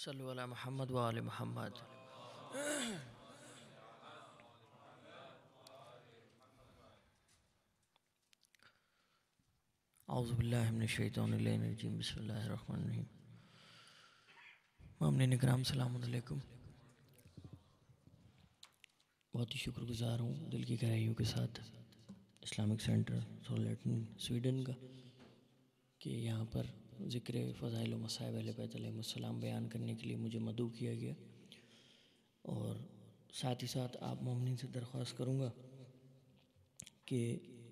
صلو علی محمد و آل محمد۔ اعوذ باللہ من الشیطان الرجیم، بسم اللہ الرحمن الرحیم۔ مامنین اکرام السلام علیکم۔ بہت ہی شکر گزار ہوں دل کی گہرائیوں کے ساتھ اسلامک سینٹر سولیٹن سویڈن کا کہ یہاں پر ذکر فضائل و مصائب اہل بیت علیہ السلام بیان کرنے کے لیے مجھے مدعو کیا گیا، اور ساتھ ہی ساتھ آپ مومنین سے درخواست کروں گا کہ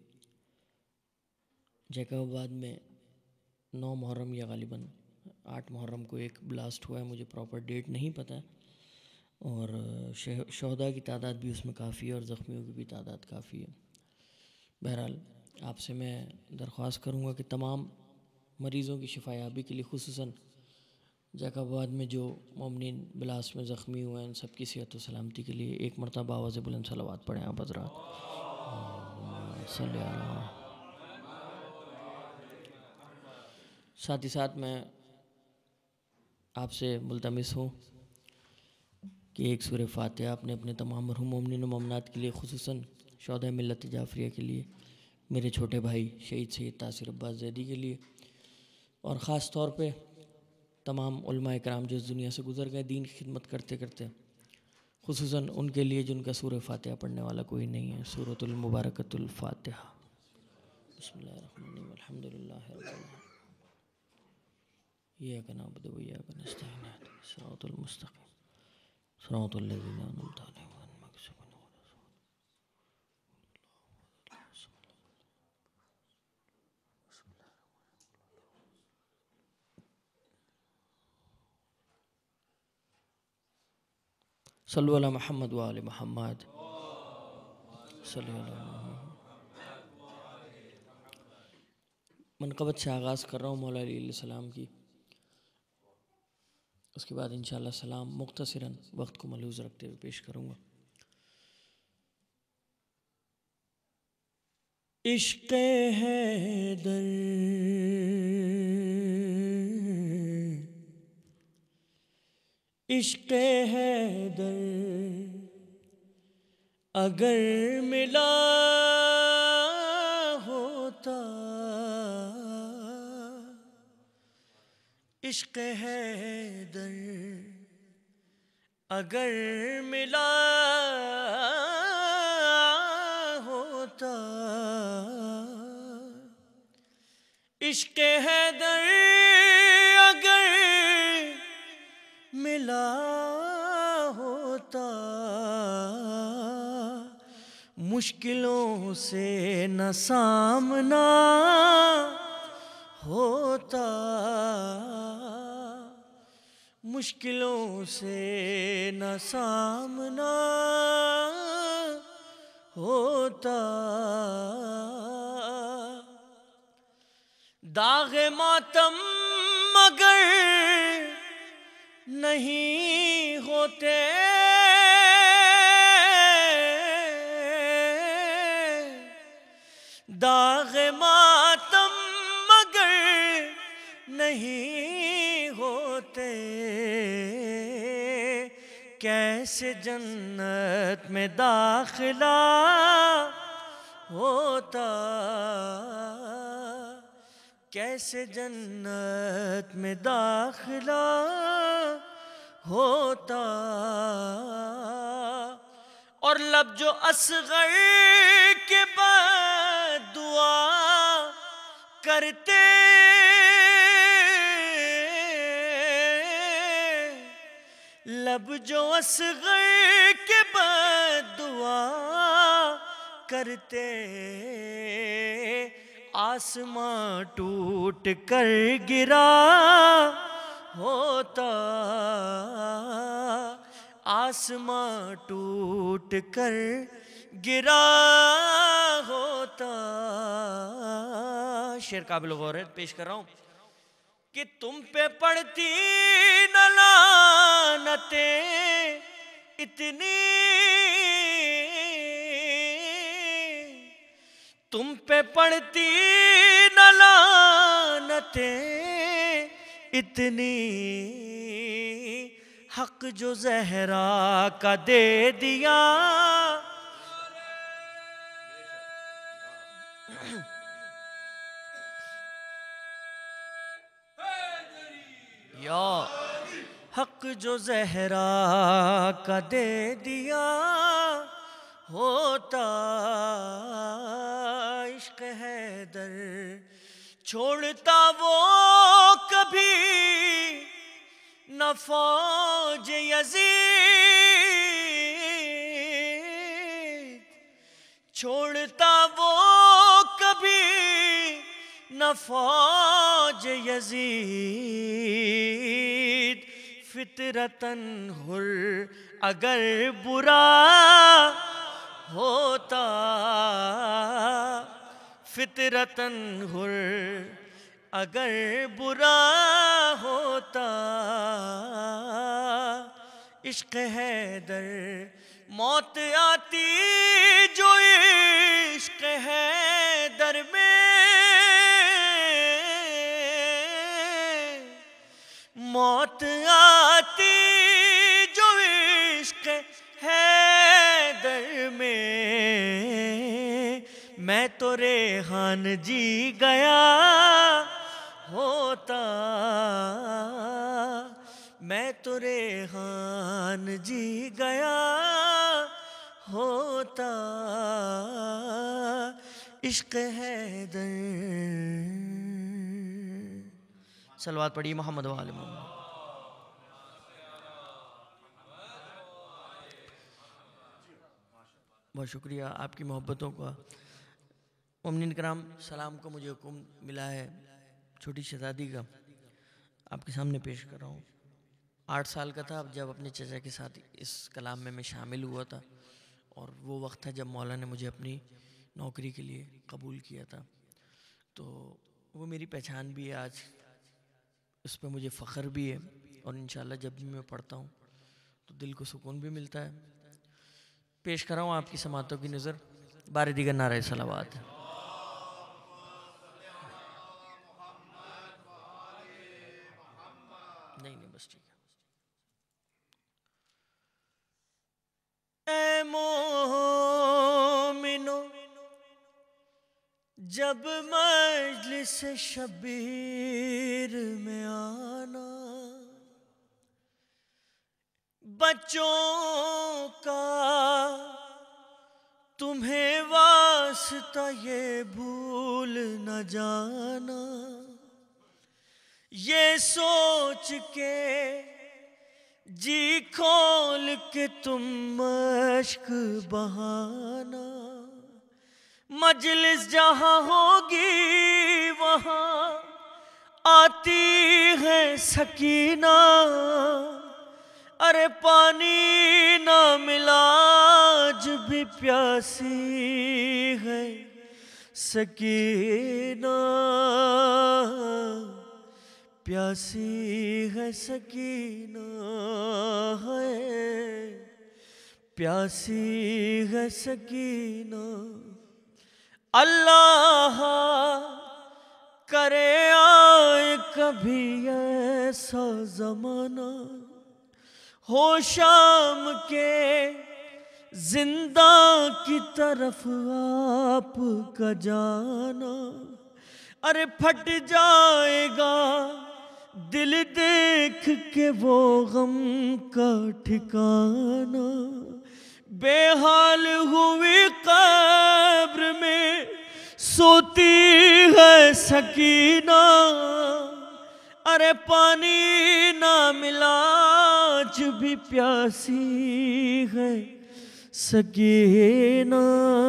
جیکب آباد میں 9 محرم یا غالباً 8 محرم کو ایک بلاسٹ ہوا ہے، مجھے پراپر ڈیٹ نہیں پتہ، اور شہداء کی تعداد بھی اس میں کافی ہے اور زخمیوں کی بھی تعداد کافی ہے۔ بہرحال آپ سے میں درخواست کروں گا کہ تمام مریضوں کی شفا یابی کے لیے، خصوصاً جیکب آباد میں جو مومنین بلاسٹ میں زخمی ہوئے ہیں، ان سب کی صحت و سلامتی کے لیے ایک مرتبہ آواز بلند صلوات پڑھیں آپ حضرات۔ صلی اللہ۔ ساتھ ہی ساتھ میں آپ سے ملتمس ہوں کہ ایک سورہ فاتحہ اپنے اپنے تمام مرحوم مومنین و مومنات کے لیے، خصوصاً شہداء ملت جعفریہ کے لیے، میرے چھوٹے بھائی شہید سید تاثیر عباس زیدی کے لیے، اور خاص طور پہ تمام علماء اکرام جو اس دنیا سے گزر گئے دین کی خدمت کرتے کرتے، خصوصاً ان کے لیے جن کا سورہ فاتحہ پڑھنے والا کوئی نہیں ہے۔ سورۃ المبارکۃ الفاتحہ۔ بسم اللہ الرحمن الرحیم، الحمدللہ رب العالمین، ایاک نعبد و ایاک نستعین، اہدنا الصراط المستقیم، صراط الذین انعمت علیہم غیر المغضوب علیہم ولا الضالین۔ صلو علی محمد و آل محمد۔ صلی اللہ علیہ وسلم۔ منقبت سے آغاز کر رہا ہوں مولا علیہ السلام کی، اس کے بعد انشاءاللہ سلام مختصراً وقت کو ملحوظ رکھتے ہوئے پیش کروں گا۔ عشق حیدر عشق حیدر اگر ملا ہوتا، عشق حیدر اگر ملا ہوتا، عشق حیدر اگر ملا ہوتا، مشکلوں سے نہ سامنا ہوتا، مشکلوں سے نہ سامنا ہوتا، داغ ماتم مگر نہیں ہوتے، داغ ماتم مگر نہیں ہوتے، کیسے جنت میں داخلہ ہوتا، کیسے جنت میں داخلہ ہوتا، اور لب جو اصغر کے بعد دعا کرتے، لب جو اصغر کے بعد دعا کرتے، آسمان ٹوٹ کر گرا ہوتا، آسمان ٹوٹ کر گرا ہوتا۔ شعر قابل غور ہے، پیش کر رہا ہوں کہ تم پہ پڑتی نہ لعنتیں اتنی، تم پہ پڑتی نہ لعنتیں اتنی، حق جو زہرا کا دے دیا، یا حق جو زہرا کا دے دیا، ہوتا عشق حیدر چھوڑتا وہ کبھی نہ فوج یزید، چھوڑتا وہ کبھی نہ فوج یزید، فطرتاً حر اگر برا ہوتا، فطرتاً حر اگر برا ہوتا، عشق حیدر موت آتی جو عشق حیدر میں، موت آتی جو عشق حیدر میں، میں تو ریحان جی گیا ہوتا، میں تو ریحان جی گیا ہوتا، عشق حیدر۔ صلوات پڑھیے محمد و آل محمد۔ بہت شکریہ آپ کی محبتوں کا۔ مومنین کرام، سلام کو مجھے حکم ملا ہے چھوٹی شہزادی کا، آپ کے سامنے پیش کر رہا ہوں۔ 8 سال کا تھا جب اپنے چچا کے ساتھ اس کلام میں شامل ہوا تھا، اور وہ وقت تھا جب مولا نے مجھے اپنی نوکری کے لیے قبول کیا تھا، تو وہ میری پہچان بھی ہے آج، اس پہ مجھے فخر بھی ہے، اور انشاءاللہ جب بھی میں پڑھتا ہوں تو دل کو سکون بھی ملتا ہے۔ پیش کر رہا ہوں آپ کی سماعتوں کی نظر بار دیگر نعرہ صلوات۔ نہیں بس ٹھیک ہے۔ اے مومنو جب مجلس شبیر میں آنا، بچوں کا تمہیں واسطہ یہ بھول نہ جانا، یہ سوچ کے جی کھول کے تم مشق بہانا، مجلس جہاں ہوگی وہاں آتی ہے سکینہ، ارے پانی نہ ملا آج بھی پیاسی ہے سکینہ، پیاسی ہے سکینہ، ہے پیاسی ہے سکینہ۔ اللہ کرے آئے کبھی ایسا زمانہ، ہو شام کے زندہ کی طرف آپ کا جانا، ارے پھٹ جائے گا دل دیکھ کے وہ غم کا ٹھکانہ، بے حال ہوئی قبر میں سوتی ہے سکینہ، ارے پانی نہ ملا آج بھی پیاسی ہے سکینہ،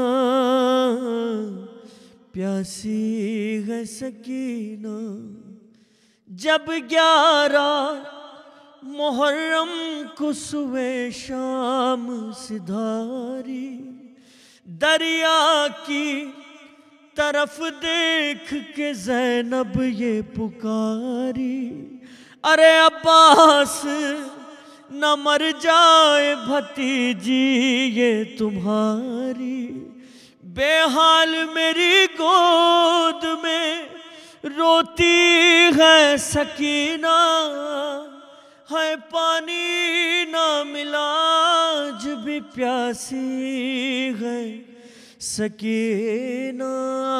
پیاسی ہے سکینہ۔ جب 11 محرم کو صبح شام سدھاری، دریا کی طرف دیکھ کے زینب یہ پکاری، ارے عباس نہ مر جائے بھتیجی یہ تمہاری، بے حال میری گود میں روتی ہے سکینہ، ہے پانی پیاسی ہے سکینہ،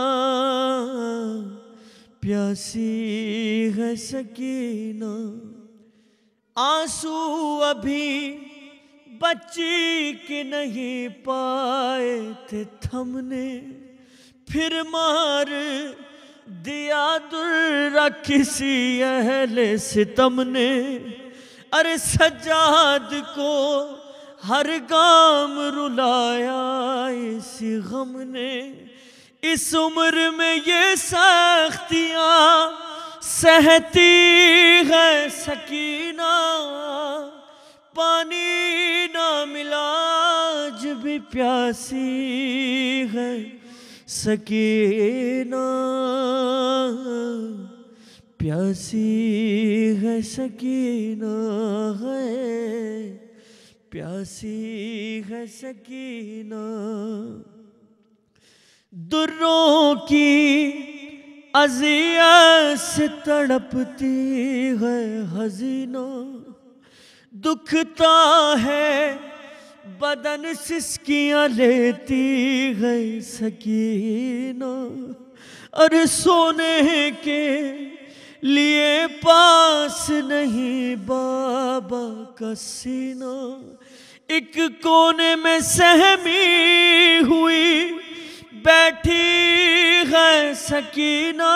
پیاسی ہے سکینہ، آنسو ابھی بچی کے نہیں پائے تھے تھمنے، پھر مار دیا درہ کسی اہل ستم نے، ارے سجاد کو ہر گام رلایا اسی غم نے، اس عمر میں یہ سختیاں سہتی ہے سکینہ، پانی نہ ملا آج بھی پیاسی ہے سکینہ، پیاسی ہے سکینہ ہے، پیاسی ہے سکینہ، دروں کی اذیت سے تڑپتی ہے حزینہ، دکھتا ہے بدن سسکیاں لیتی ہے سکینہ، اور سونے کے لیے پاس نہیں بابا کا سینہ، ایک کونے میں سہمی ہوئی بیٹھی ہے سکینہ،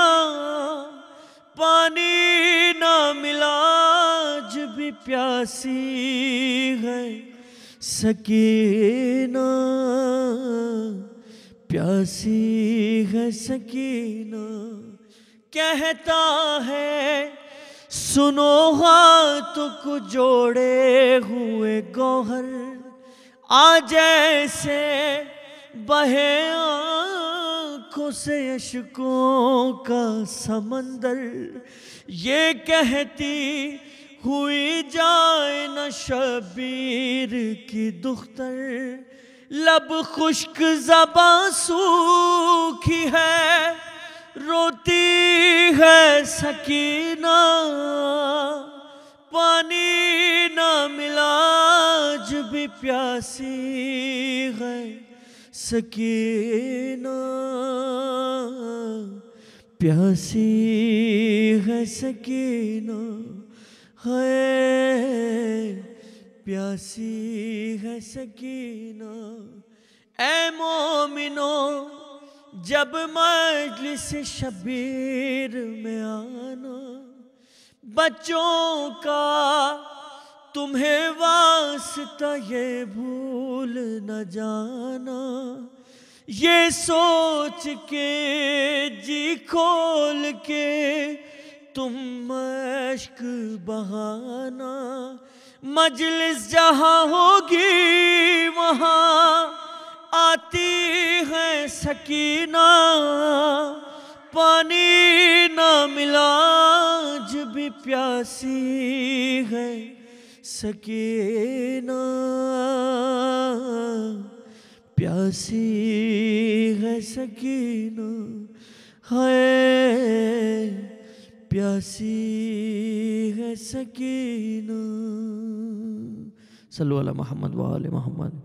پانی نہ ملا آج بھی پیاسی ہے سکینہ، پیاسی ہے سکینہ، کہتا ہے سنو ہاتھوں کو جوڑے ہوئے گوہر، آج ایسے بہے آنکھوں سے اشکوں کا سمندر، یہ کہتی ہوئی جائے نہ شبیر کی دختر، لب خشک زباں سوکھی ہے روتی ہے سکینہ، پانی نہ ملا آج بھی پیاسی ہے سکینہ، پیاسی ہے سکینہ ہے، پیاسی ہے سکینہ، اے مومنو جب مجلس شبیر میں آنا، بچوں کا تمہیں واسطہ یہ بھول نہ جانا، یہ سوچ کے جی کھول کے تم مشک بہانا، مجلس جہاں ہوگی وہاں آتی ہے سکینہ، پانی نہ ملا آج بھی پیاسی ہے سکینہ، پیاسی ہے سکینہ ہے، پیاسی ہے سکینہ، صلو علی محمد و آل محمد۔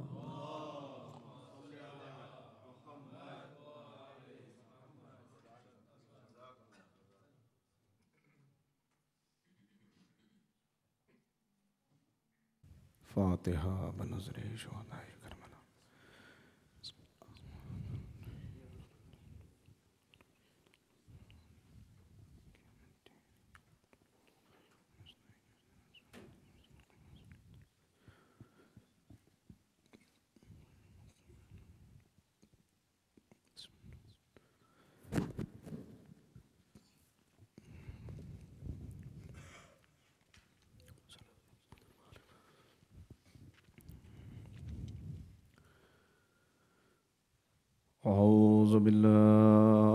فاتحہ بنظر شہداء کربلا۔ أعوذ بالله